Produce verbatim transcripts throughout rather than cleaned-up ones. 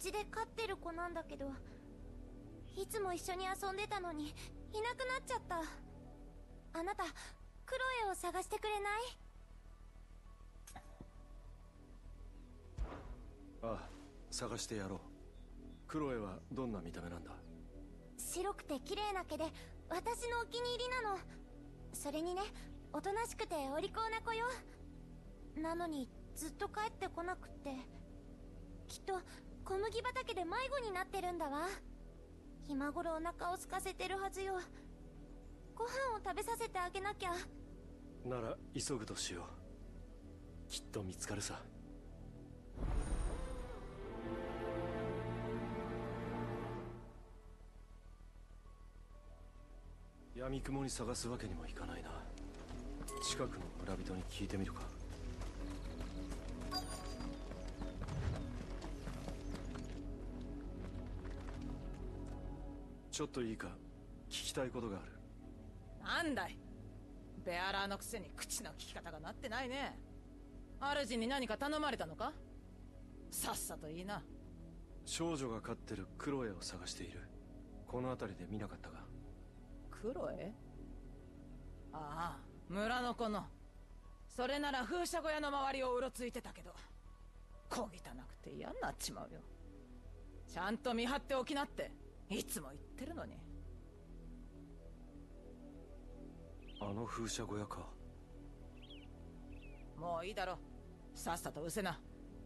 ちで飼ってる子なんだけど、いつも一緒に遊んでたのにいなくなっちゃった。あなたクロエを探してくれない？ ああ、探してやろう。クロエはどんな見た目なんだ？ 白くて綺麗な毛で私のお気に入りなの。それにね、おとなしくてお利口な子よ。なのにずっと帰ってこなくって、きっと小麦畑で迷子になってるんだわ。今頃お腹を空かせてるはずよ。ご飯を食べさせてあげなきゃ。 なら急ぐとしよう。きっと見つかるさ。闇雲に探すわけにもいかないな。近くの村人に聞いてみるか。ちょっといいか、聞きたいことがある。 なんだい、ベアラーのくせに口の利き方がなってないね。主に何か頼まれたのか？さっさといいな。 少女が飼ってるクロエを探している。この辺りで見なかったか？ クロエ？ああ、村の子の。それなら風車小屋の周りをうろついてたけど、小汚くて嫌になっちまうよ。ちゃんと見張っておきなっていつも言ってるのに。 あの風車小屋か。 もういいだろ、さっさと失せな。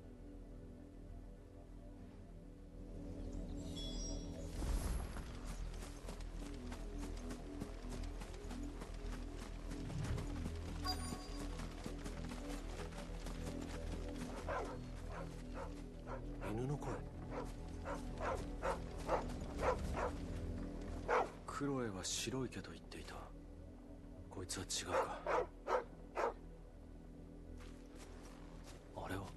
犬の声。クロエは白い毛と言っていた。こいつは違うか。あれは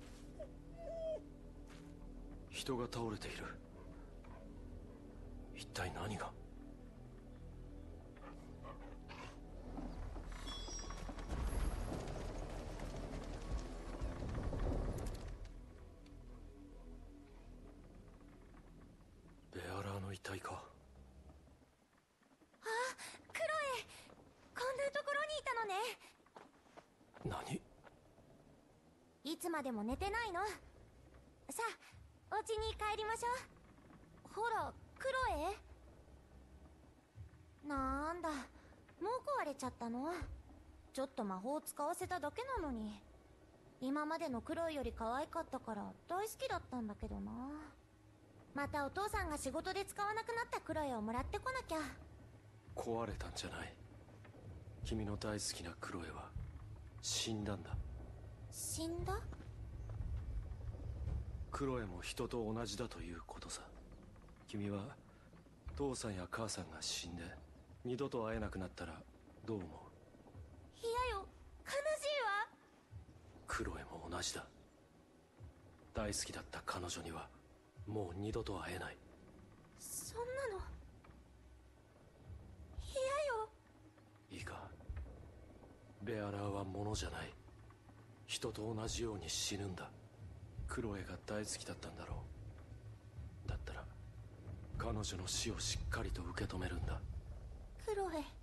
人が倒れている。一体何が？ベアラーの遺体か。 あ、クロエ、こんなところにいたのね。 何？ いつまでも寝てないの？さあ、お家に帰りましょう。ほら、クロエ。なんだ、もう壊れちゃったの？ちょっと魔法を使わせただけなのに。今までのクロエより可愛かったから大好きだったんだけどな。またお父さんが仕事で使わなくなったクロエをもらってこなきゃ。 壊れたんじゃない。君の大好きなクロエは死んだんだ。 死んだ？ クロエも人と同じだということさ。君は父さんや母さんが死んで二度と会えなくなったらどう思う？ 嫌よ、悲しいわ。 クロエも同じだ。大好きだった彼女にはもう二度と会えない。 そんなの嫌よ。 いいか、ベアラーは物じゃない。人と同じように死ぬんだ。クロエが大好きだったんだろう。だったら彼女の死をしっかりと受け止めるんだ。 クロエ。